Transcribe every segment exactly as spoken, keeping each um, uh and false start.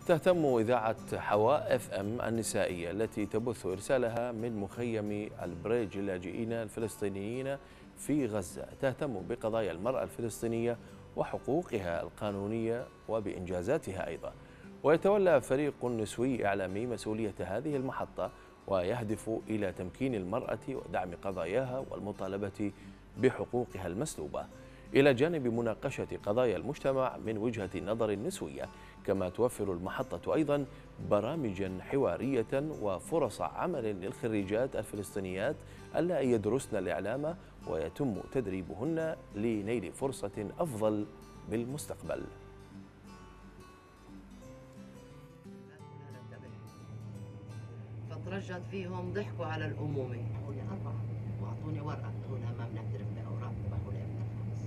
تهتم إذاعة حواء اف ام النسائية التي تبث إرسالها من مخيم البريج للاجئين الفلسطينيين في غزة تهتم بقضايا المرأة الفلسطينية وحقوقها القانونية وبإنجازاتها أيضا. ويتولى فريق نسوي إعلامي مسؤولية هذه المحطة، ويهدف إلى تمكين المرأة ودعم قضاياها والمطالبة بحقوقها المسلوبة، إلى جانب مناقشة قضايا المجتمع من وجهة نظر نسوية. كما توفر المحطة أيضا برامجا حوارية وفرص عمل للخريجات الفلسطينيات اللائي يدرسن الإعلام، ويتم تدريبهن لنيل فرصة أفضل بالمستقبل. فترجت فيهم ضحكوا على الأمومة، أعطوني أربعة وأعطوني ورقة قالوا لها ما بنعترف بأوراق تبع ولا خالص.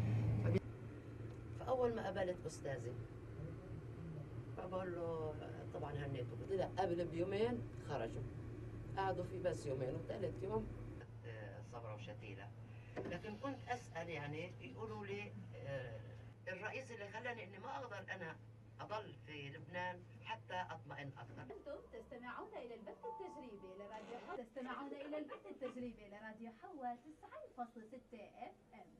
فأول ما قابلت أستاذي فبقول له طبعا هنيته، طلع قبل بيومين خرجوا قعدوا في بس يومين، وثالث يوم صبرة وشتيلة. لكن كنت أسأل يعني يقولوا لي الرئيس اللي خلاني إني ما أقدر أنا أضل في لبنان حتى أطمئن أكثر. أنتم تستمعون إلى البث التجريبي لراديو حواء تستمعون إلى البث التجريبي لراديو حواء تسعة فاصلة ستة اف ام.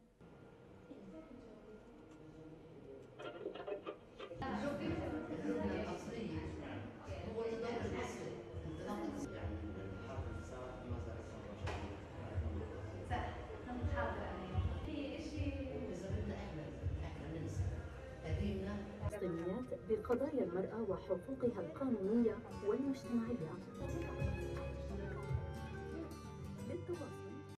فلسطينيات بقضايا المرأة وحقوقها القانونية والمجتمعية.